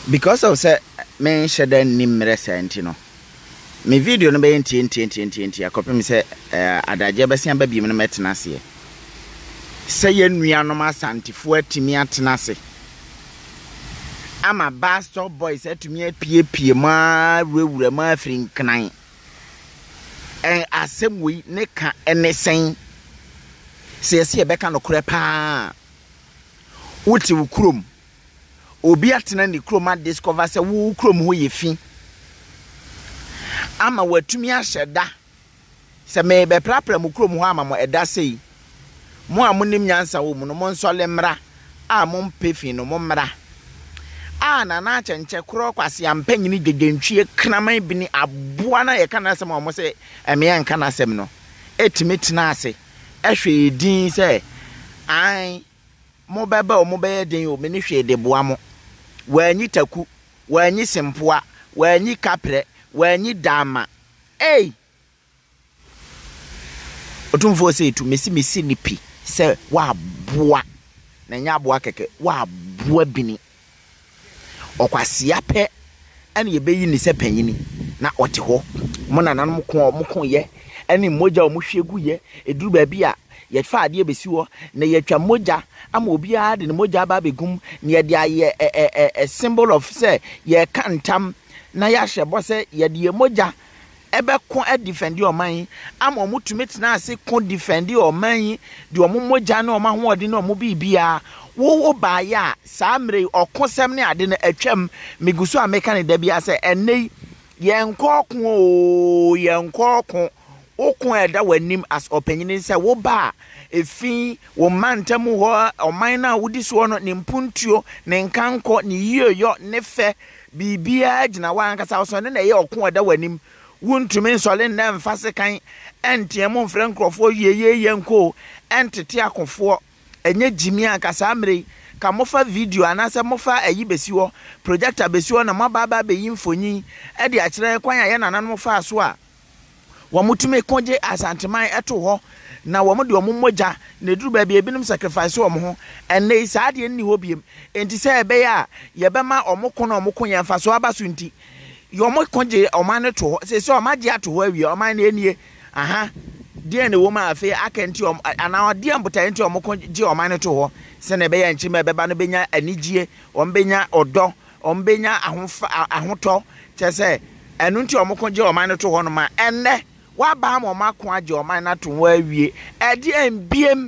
Because of say men shada nimre senti no. Me video no be enti akopem say adaje besia ba biem no metena ase. Say yenuanom asantifo atimi atena ase. Ama Buzstopboys atumi apie ma wura ma afrin knan. En asem ne ka enesen. Se e beka no kore pa. Wuti wukurom. Obi atena ni kroma discover se wo krom ho ye fi. Ama watumi ahyeda. Se me be prapra mu krom ho ama mo eda sei. Mo amonim nyansa wo mu no mo nsole mra. A mo mpefi no mo mra. A na na chenche kro kwase ampanyini gegentwie kraman bi ni aboa na ye kana asem mo se eme ye nka na asem no. Etimi tena ase. Ehwe din se ai mo beba o mo be den o me ni hwe de boa mo. Wanyi taku, wanyi sempoa, wanyi kapre, wanyi dama. Hey! Otumfoɔ se tu mesi nipi se wa boa. Na nya boa keke wa boa bini. Okwasia pe ene ye beyi ni se panyini na ote ho. Mo nananom ko ye ene moja o mo hwegu ye eduru ba bi a ye fa ade besi wo na ye twa moja ama obi a de moja ba begum na ye de aye a symbol of say ye kantam na ya hwebo say ye de moja ebe ko e defend your man ama omutumi tena ase ko defend your man de omo moja na omo hoode na omo bibia wo ba ya samre okosem ne ade na atwam miguso ameka ne da bia say enei yenkoko okun eda wanim as opinion say wo ba efi wo mantam ho oman na wodi so no ne mpuntuo ne nkanko ne yiyo ne fe bibia gina wankasa so ne na ye okun eda wanim wuntumi nsole na mfase kan entiemu mfre nkrofo ye nko entete akofo enye jimi ankasa amre ka mofa video anase mofa ayi besiwo projector besiwo na mababa be yimfonyi e de akire kwan ya nanan mofa so a wamutumi konje asanteman eto ho na wamo de moja na duru ba bia binum sacrifice wo ho enne saade nni ho biem enti se ebe ya ye bema omoko na omoko ye mfa so abaso nti yomo konje omane to ho se omaje ato ho awie omane enie aha die ne wo ma afi akenti ana die mbuta enti omoko je omane to ho se na ebe ya nchi ma beba no benya anigie ombenya odo ombenya ahoto chese enu nti omoko je omane to ho no ma enne wa ba mo makon age oman na to wa awie edi embiem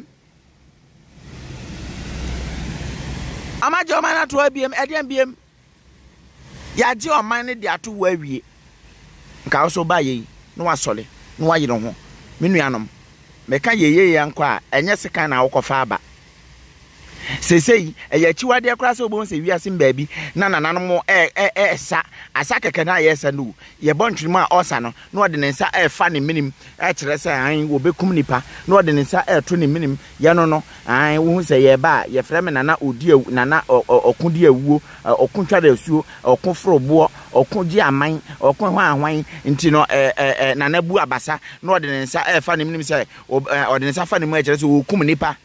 amaje oman na to abiem edi embiem ya je oman ne de ato wa awie nka so ba ye no wasole no wa yire ho menuanom meka ye yanko a enye sekan na wokofa aba sesei eya chiwade akra se obon se wiase mbaabi na nananom sa asa keke na yesa no ye bontwem a osa no na ode ne nsa fa ne minim kire se an wo bekum nipa na ode ne nsa to ne minim ye no an wo hu se ye ba ye freme nana odi nana okudi awuo okuntwada asuo okufrobo okunji aman okun hwan nti no nana bu abasa na ode ne nsa fa ne minim se ode ne nsa fa ne mu kire se wo kum nipa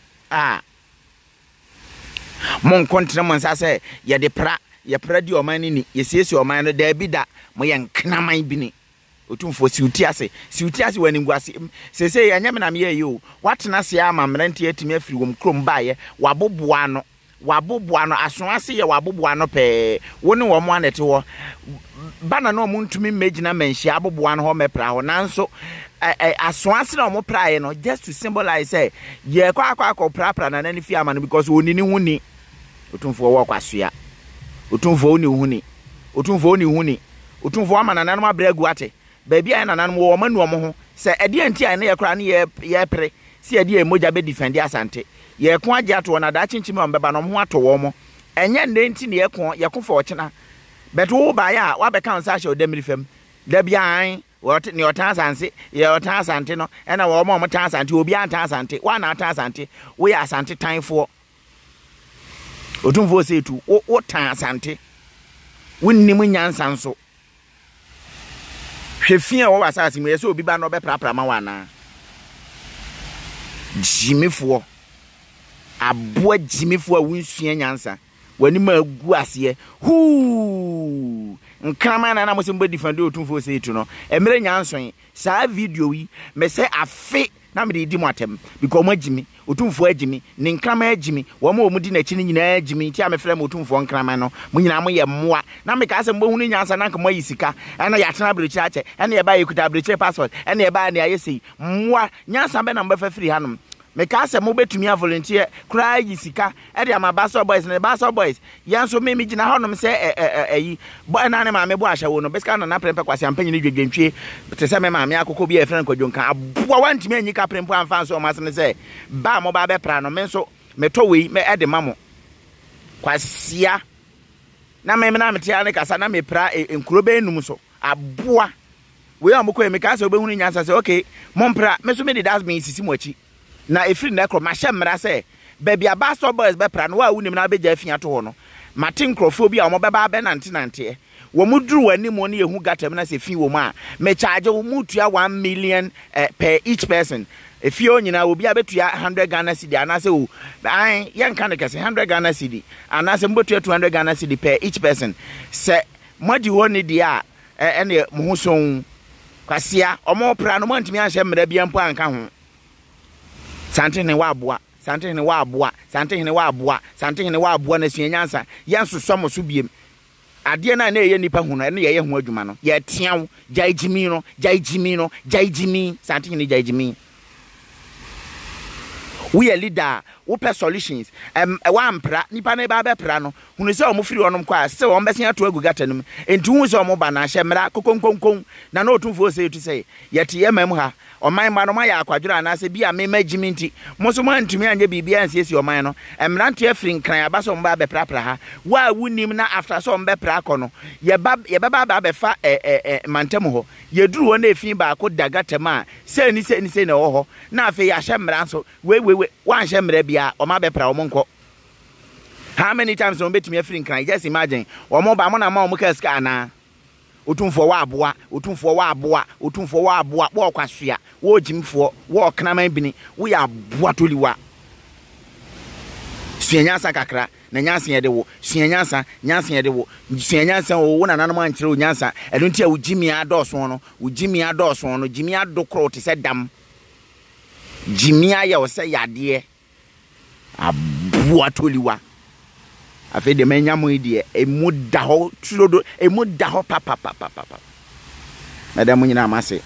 mon kontra mon sa se ye de pra di oman ni ye siesi oman no da bi da mo ye nknaman bi ni Otumfoɔ siuti ase Wanim Agu Ase se ye nyame na me ye yo watena se ama mmerante atimi afiri wom krom baaye waboboa no aso ase ye waboboa no pe woni wo mo anete ho bana no mo ntumi magina manhia aboboa no ho mepra ho nanso aso ase na mo prae no just to symbolize say ye kwa pra na nani fi ama no because woni ni huni Otumfoɔ wo kwasua Otumfoɔ ni huni Otumfoɔ ama nanan ma bragu ate baabi a nanan wo manu mo ho se ade anti a na ye kra na ye pre se ade emoja be defend asante ye ko age ato na da chinchim am beba no ho ato wo mo enye nne nti ne ye ko fa ochena but wo ba ya wa be kan sa hye odamiri fam da bia an what ne otan asante ye otan asante no e na wo mo tan asante obi an tan asante wa na tan asante wo ya asante tanfo Otumfoɔ se tu wo tan asante wonni mu nyansa nso hwefia wo wasase mu yeso obi ba no be prapra ma wana jimifo aboa jimifo a wunsua nyansa Wanim Agu Ase huu nkrama na mo se mbo defend Otumfoɔ say to no emre nyanson saa video yi me say afe na me di mo atem because mo agimi Otumfoɔ agimi ne nkrama agimi wo mo di na chi ni nyina agimi ti a me frɛ mo Otumfoɔ nkrama no mo nyina mo ye mmoa na me ka se mbo hunu nyansa na nka mo yi sika na ya tena abrechi ache na ye ba ye kuta abrechi passport na ye ba na ye sei mmoa nyansa be na mba fa free hanom me ka se mo betumi a volunteer kra yi sika e de ama Buzstopboys ne Buzstopboys yanso me gina honom se yi boy na ne ma me bo ahya wo no beska na prempe kwase ampanyi ne dwedwentwe te se me ma me akoko bi e friend kwadwonka aboa wantimi anyi ka prempo amfa so ma se ne se ba mo ba be pra no me so me to we me e de mamo kwasia na me na mete ane kasa na me pra enkuro be enum so aboa we amoko me ka se obehunu nyansa se okay mompra me so me de das me sisi mo achi na efiri na ekro ma hyemra se baby a Buzstopboys be pra no wa wunim na beja afia to ho no mate nkrofo bi a mo beba be nante wo muduru Wanim no yehu gatam na se fi wo ma me charge wo mutua 1 million per each person efi onyina obi abetua 100 Ghana cedi anase o an yen kan kese 100 Ghana cedi anase mbotua 200 Ghana cedi per each person se modi ho ne dia ene mo ho so kwasia omo pra no mantimi anhye mra bia mpo anka ho Santene wa aboa na suanyansa yanso somo so biem ade na eye nipa hu no ene ye hu adwuma no ye teaw jaijimi santene jaijimi we a leader wo pe solutions wa mpra nipa na ba be pra no hunu se o mo firi onom kwa se o mbese ato agu gatanum entu hu se o mo ba na hye mra kokonkonkon na na Otumfoɔ say to say yete ye mam ha oman ma no ma ya akwadwura na se bia me magimi nti mo so man ntumi anye bibia ansiesi oman no emrante afiri nkran aba so mba be prapra ha wa wunim na after so mbe pra akọ no ye ba be fa mantem ho ye duru ho na efin ba akọ dagatam a se ni na wo ho na afi ya hye mra so we wan hye mra bia o ma be pra o monko how many times on betumi afiri nkran just imagine o mo ba mo na ma o mo ka ska na Otumfoɔ wa aboa bo kwasua wo jimfoɔ wo knaman bini wo ya aboa toliwa suanyansa kakra na nyansa ye de wo suanyansa ye de wo suanyansa wo na nanom ankyere wo nyansa eno ntia wo jimi adoso no jimi adokro te se dam jimi aye wo se yade aboa toliwa afi de menyamu ide emu da ho tulodo emu da ho papa madam nyina amase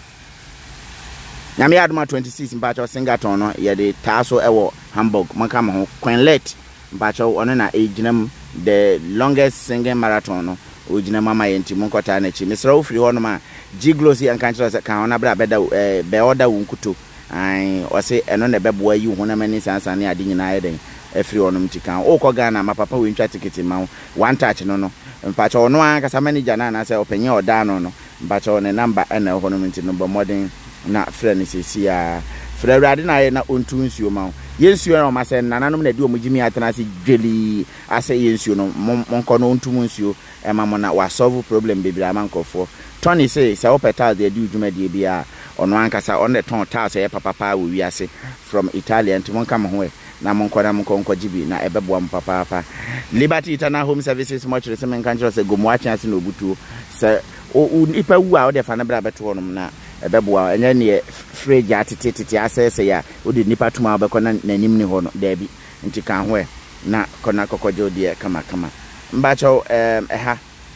nyame aduma 26 mpacho Singleton no ye de taso ewo Hamburg manka ma ho Queenlet mpacho ono na eginam the longest singing marathon no oginam mama yenti monkota na chi mesra ofiri ho no ma giglosi ankanchiro se kan ona bra beda be order wunkuto ai o se eno na beboa yi ho na mani sansan ne ade nyina ayeden efiri onum tikan okọ Ghana ma papa we ntwa ticket ma one touch no mpacha ono an kasa manager na say openye oda no mpacha one number na honum nti no modern na friend sisi ya frewrade na ye na ontu nsuo ma yensuo na ma say nananom na di omugimi atena se dweli ase yensuo no monko no ontu nsuo e ma mo na wa solve problem bebre amankofo Tony say opetal de di udwuma de bia ono an kasa on the ton tal say papa we wiase from Italian to monka mo ho na monko jibi na ebeboa mpapa Liberty Eternal Home Services mortuary se men kanjiro se gomuachi ase na obutuo se o nipa wu a o de fa na bra beto honom na ebeboa enya ne fridge atititi asese ya o de nipa tuma obekọ na nanim ni ho no da bi nti kan ho na kona kokojo de kama mbacho ha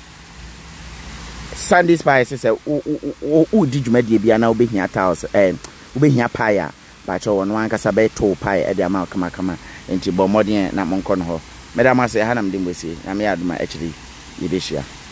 Sunday Spice se o di dwumade bia na obehia tiles obehia pie bacho wono ankasa be to pie e de ama kama enti bo modern na monko no ho medama se ha na mde mbesi na me aduma actually yebehia